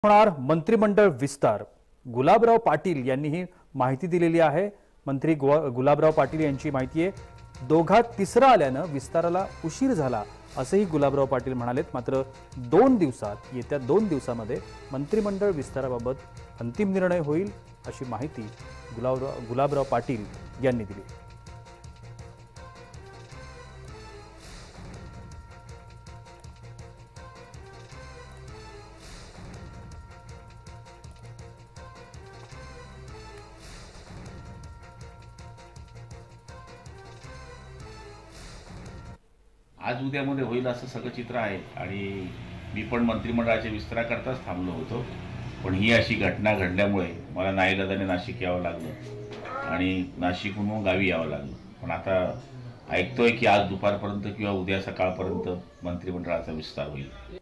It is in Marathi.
होणार मंत्रिमंडळ विस्तार। गुलाबराव पाटील यांनी ही माहिती दिलेली आहे। मंत्री गुलाबराव पाटील यांची माहिती आहे, दोघात तिसरा आल्याने विस्ताराला उशीर झाला असंही गुलाबराव पाटील म्हणालेत। मात्र 2 दिवसात येत्या 2 दिवसांमध्ये मंत्रिमंडळ विस्ताराबाबत अंतिम निर्णय होईल अशी माहिती गुलाबराव पाटील यांनी दिली। आज उद्यामध्ये होईल असं सगळं चित्र आहे आणि मी पण मंत्रिमंडळाच्या विस्ताराकरताच थांबलो होतो, पण ही अशी घटना घडल्यामुळे मला नाईलाजाने नाशिक यावं लागलं आणि नाशिकहून गावी यावं लागलं। पण आता ऐकतोय की आज दुपारपर्यंत किंवा उद्या सकाळपर्यंत मंत्रिमंडळाचा विस्तार होईल।